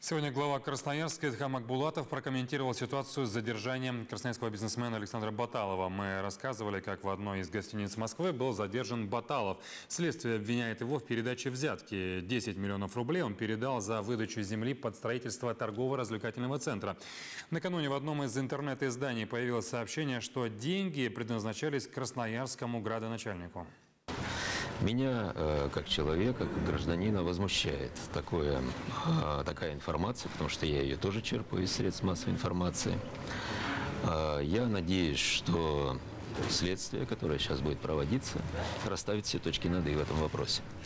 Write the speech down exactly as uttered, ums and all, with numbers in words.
Сегодня глава Красноярска Эдхам Акбулатов прокомментировал ситуацию с задержанием красноярского бизнесмена Александра Баталова. Мы рассказывали, как в одной из гостиниц Москвы был задержан Баталов. Следствие обвиняет его в передаче взятки. десять миллионов рублей он передал за выдачу земли под строительство торгово-развлекательного центра. Накануне в одном из интернет-изданий появилось сообщение, что деньги предназначались красноярскому градоначальнику. Меня, э, как человека, как гражданина, возмущает такое, э, такая информация, потому что я ее тоже черпаю из средств массовой информации. Э, я надеюсь, что следствие, которое сейчас будет проводиться, расставит все точки над «и» в этом вопросе.